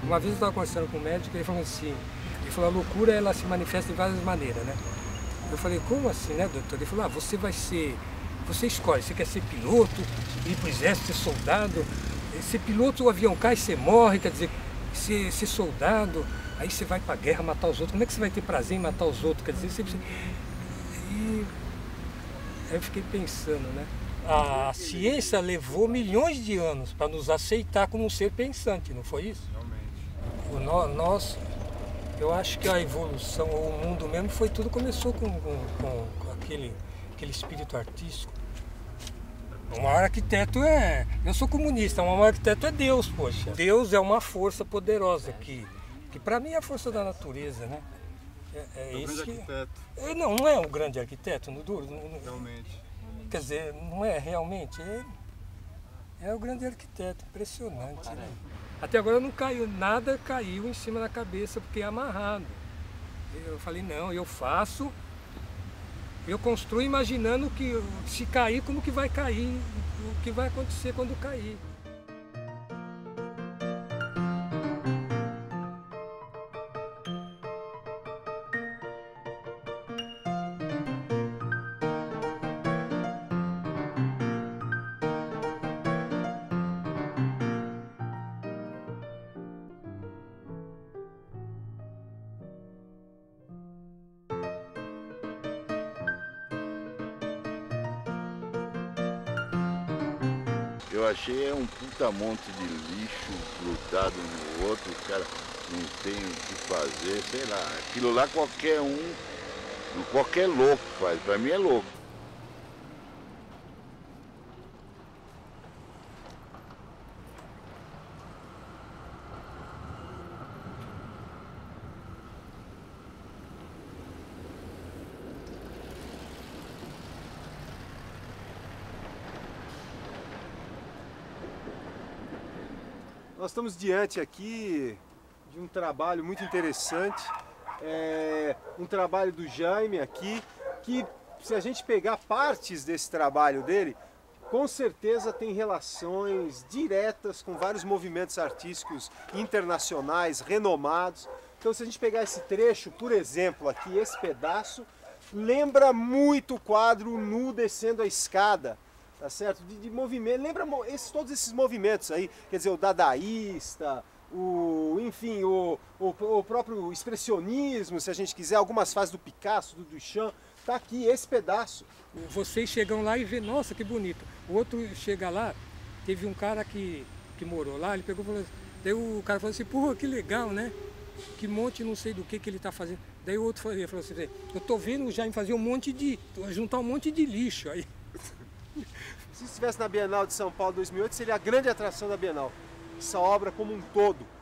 Uma vez eu estava conversando com um médico e ele falou assim, a loucura ela se manifesta de várias maneiras, né? Eu falei, como assim, né, doutor? Ele falou, você escolhe, você quer ser piloto, ir para o exército, ser soldado, ser piloto, o avião cai, você morre, quer dizer, ser soldado, aí você vai para a guerra matar os outros, como é que você vai ter prazer em matar os outros? Quer dizer, E aí eu fiquei pensando, né? A ciência levou milhões de anos para nos aceitar como um ser pensante, não foi isso? Realmente. Eu acho que a evolução, ou o mundo mesmo, começou com aquele espírito artístico. O maior arquiteto eu sou comunista, o maior arquiteto é Deus, poxa. Deus é uma força poderosa que para mim é a força da natureza, né? É o grande arquiteto. Não é um grande arquiteto, no duro. Realmente. Quer dizer, não é realmente, é o grande arquiteto, impressionante, né? Até agora não caiu, nada caiu em cima da cabeça porque é amarrado. Eu falei, não, eu construo imaginando que se cair, como que vai cair, o que vai acontecer quando cair. Eu achei um puta monte de lixo grudado no outro, o cara não tem o que fazer, sei lá. Aquilo lá qualquer louco faz, pra mim é louco. Nós estamos diante aqui de um trabalho muito interessante, um trabalho do Jaime aqui, que se a gente pegar partes desse trabalho dele, com certeza tem relações diretas com vários movimentos artísticos internacionais, renomados. Então se a gente pegar esse trecho, por exemplo, aqui, esse pedaço, lembra muito o quadro Nu Descendo a Escada. Tá certo? De movimento, lembra todos esses movimentos aí, quer dizer, o dadaísta, enfim, o próprio expressionismo, se a gente quiser, algumas fases do Picasso, do Duchamp, tá aqui esse pedaço. Vocês chegam lá e vê, nossa, que bonito. O outro chega lá, teve um cara que morou lá, ele pegou e falou assim, daí o cara falou assim, pô, que legal, né? Que monte não sei do que ele tá fazendo. Daí o outro falou assim, eu tô vendo o Jaime fazer juntar um monte de lixo aí. Se estivesse na Bienal de São Paulo 2008, seria a grande atração da Bienal. Essa obra como um todo.